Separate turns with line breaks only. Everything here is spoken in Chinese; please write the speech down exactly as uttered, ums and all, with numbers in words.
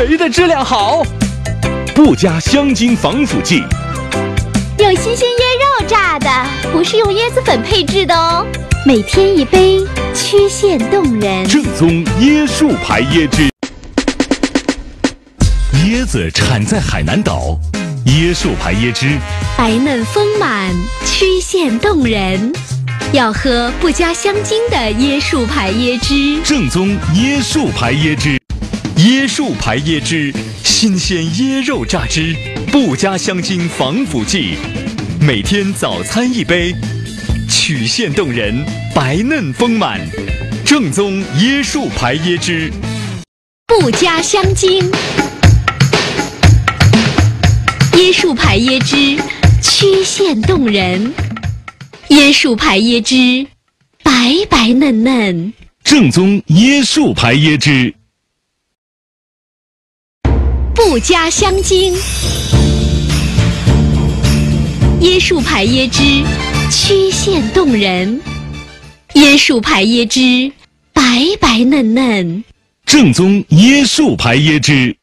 谁的质量好？不加香精防腐剂，
用新鲜椰肉榨的，不是用椰子粉配制的哦。每天一杯，曲线动人。
正宗椰树牌椰汁。椰子产在海南岛，椰树牌椰汁
白嫩丰满，曲线动人。要喝不加香精的椰树牌椰汁。
正宗椰树牌椰汁。椰树牌椰汁，新鲜椰肉榨汁，不加香精防腐剂。每天早餐一杯，曲线动人，白嫩丰满。正宗椰树牌椰汁，
不加香精。椰树牌椰汁，曲线动人。椰树牌椰汁，白白嫩嫩。
正宗椰树牌椰汁，
不加香精。椰树牌椰汁，曲线动人。椰树牌椰汁，白白嫩嫩。
正宗椰树牌椰汁。